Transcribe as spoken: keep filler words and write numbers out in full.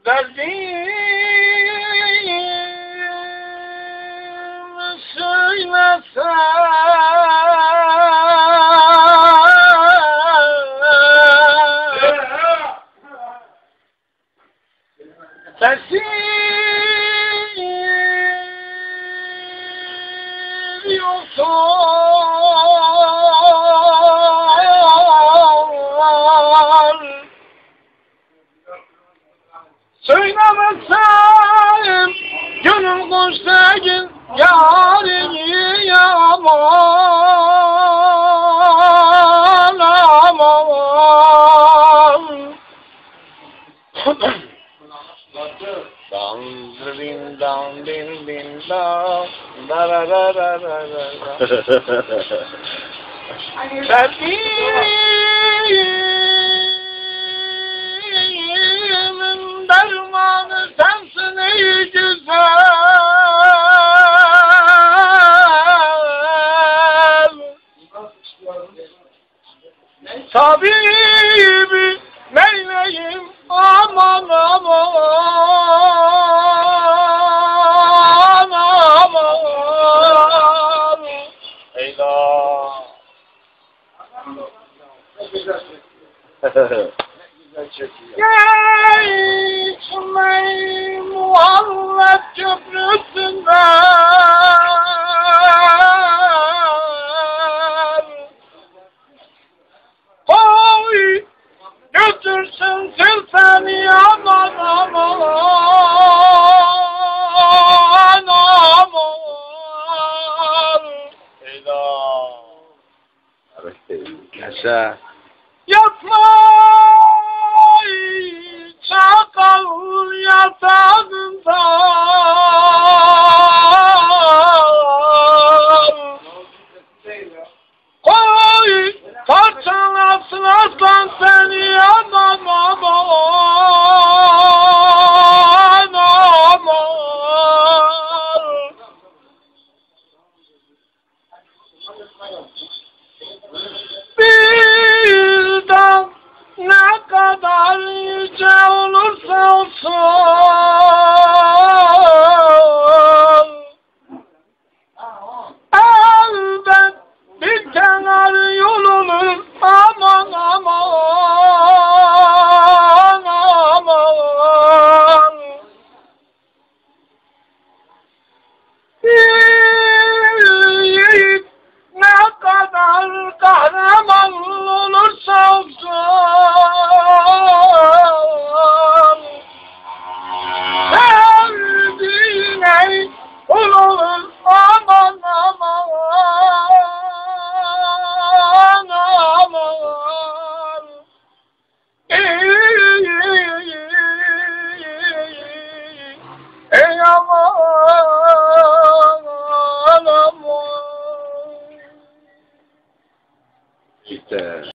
Sevdiğimi söylesen sessiz yoksun. Söylemesem gönül kuş değil yarini yaman aman. Dan din dan din din da da da da da da da. Sevdiğimin dermanı sensin ey güzel. Tabibi meleğim aman aman aman. Eyvah. Geçmeyi muhallet köprüsünden koy götürsün seni aman aman aman. Eyvah. Yaşa. Yatma çakal yatağında koy parçalasın aslan seni aman aman aman. Bir dağ ne kadar yüce olursa olsun